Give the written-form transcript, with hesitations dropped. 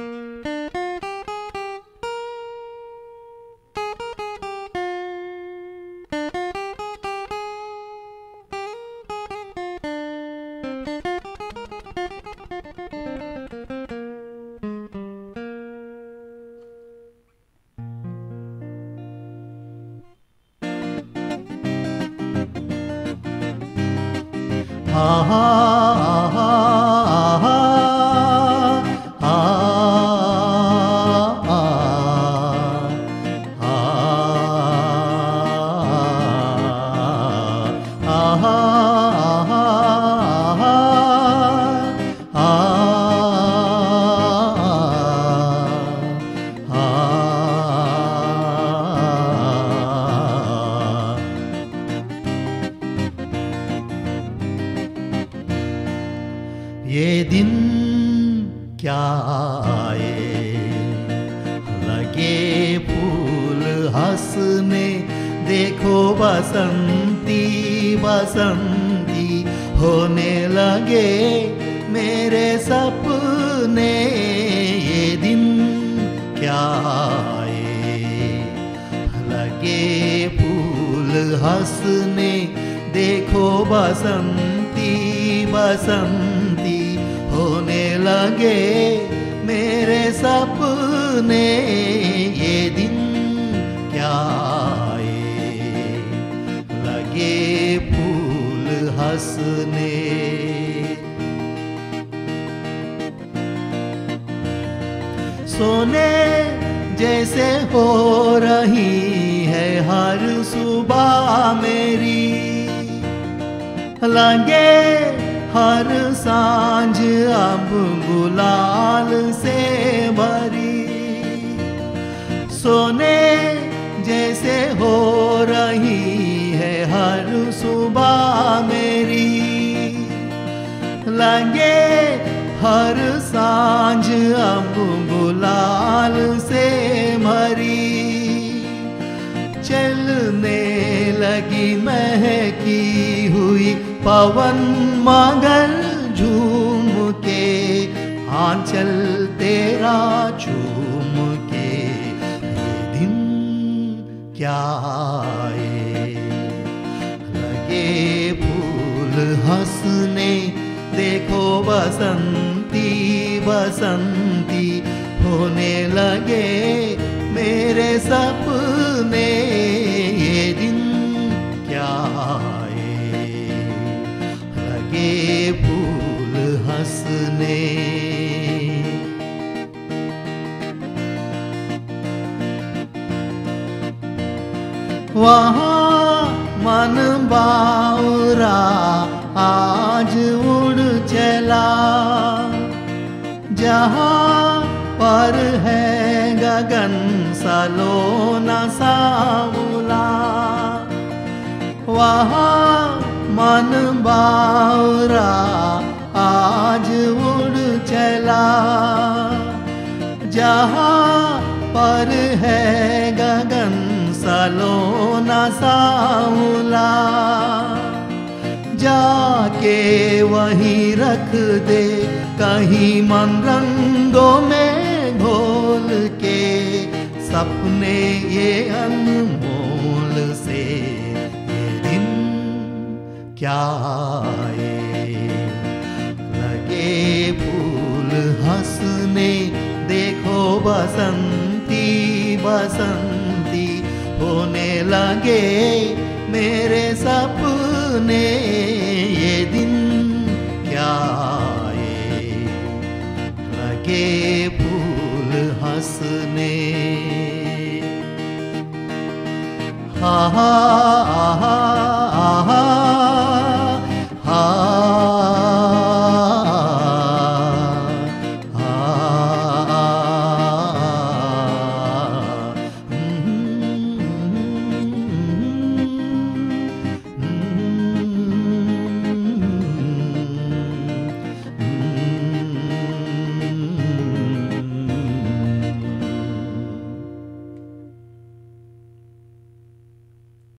ये दिन क्या आए, लगे फूल हंसने, देखो बसंती बसंती होने लगे मेरे सपने। ये दिन क्या आए, लगे फूल हंसने, देखो बसंती बसंती होने लगे मेरे सपने। ये दिन क्या आए, लगे फूल हंसने। सोने जैसे हो रही है हर सुबह मेरी, लगे हर सांझ अब गुलाल से भरी। सोने जैसे हो रही है हर सुबह मेरी, लगे हर सांझ अब गुलाल से भरी। चलने लगी महकी हुई पवन मगर झूम के, आंचल तेरा चूम के। ये दिन क्या आए, लगे फूल हंसने, देखो बसंती बसंती होने लगे मेरे सपने। ये दिन क्या आए, लगे फूल हंसने। वहाँ मन बाउरा आज उड़ चला, जहाँ पर है गगन सलोना सावला। वहाँ मन बाउरा आज उड़ चला, जहाँ पर है गगन सलोना सावला। जाके वहीं रख दे कहीं मन रंगों में घोल के, सपने ये अनमोल से। ये दिन क्या आए, लगे फूल हंसने, देखो बसंती बसंती होने लगे मेरे सपने। ये दिन क्या आए, लगे फूल हंसने। हा हा हा।